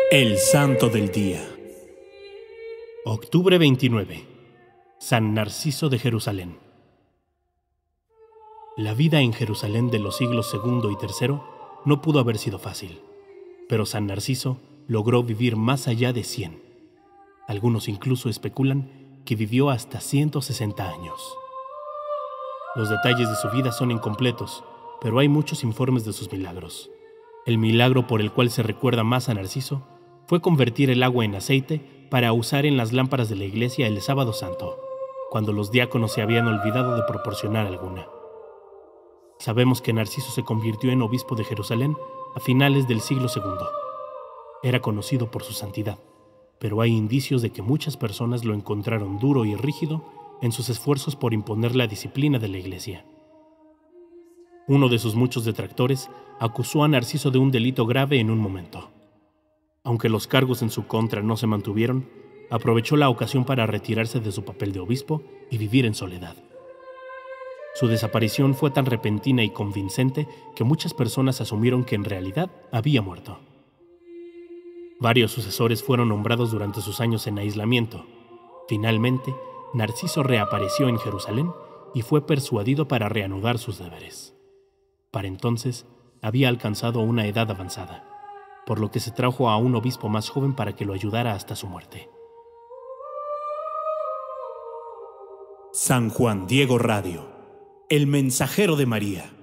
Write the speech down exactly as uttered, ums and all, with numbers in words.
El Santo del Día. Octubre veintinueve. San Narciso de Jerusalén. La vida en Jerusalén de los siglos segundo y tercero no pudo haber sido fácil, pero San Narciso logró vivir más allá de cien. Algunos incluso especulan que vivió hasta ciento sesenta años. Los detalles de su vida son incompletos, pero hay muchos informes de sus milagros. El milagro por el cual se recuerda más a Narciso fue convertir el agua en aceite para usar en las lámparas de la iglesia el sábado santo, cuando los diáconos se habían olvidado de proporcionar alguna. Sabemos que Narciso se convirtió en obispo de Jerusalén a finales del siglo segundo. Era conocido por su santidad, pero hay indicios de que muchas personas lo encontraron duro y rígido en sus esfuerzos por imponer la disciplina de la iglesia. Uno de sus muchos detractores acusó a Narciso de un delito grave en un momento. Aunque los cargos en su contra no se mantuvieron, aprovechó la ocasión para retirarse de su papel de obispo y vivir en soledad. Su desaparición fue tan repentina y convincente que muchas personas asumieron que en realidad había muerto. Varios sucesores fueron nombrados durante sus años en aislamiento. Finalmente, Narciso reapareció en Jerusalén y fue persuadido para reanudar sus deberes. Para entonces, había alcanzado una edad avanzada, por lo que se trajo a un obispo más joven para que lo ayudara hasta su muerte. San Juan Diego Radio, el mensajero de María.